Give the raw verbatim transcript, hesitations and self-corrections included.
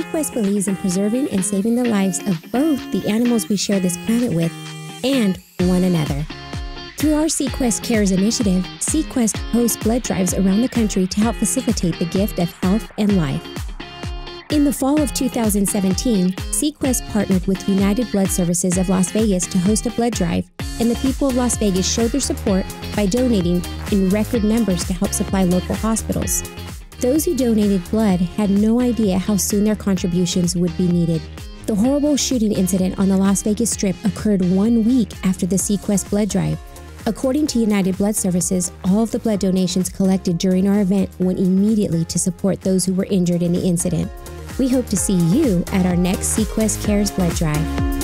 Sequest believes in preserving and saving the lives of both the animals we share this planet with and one another. Through our Sequest Cares initiative, Sequest hosts blood drives around the country to help facilitate the gift of health and life. In the fall of two thousand seventeen, Sequest partnered with United Blood Services of Las Vegas to host a blood drive, and the people of Las Vegas showed their support by donating in record numbers to help supply local hospitals. Those who donated blood had no idea how soon their contributions would be needed. The horrible shooting incident on the Las Vegas Strip occurred one week after the Sequest blood drive. According to United Blood Services, all of the blood donations collected during our event went immediately to support those who were injured in the incident. We hope to see you at our next Sequest Cares blood drive.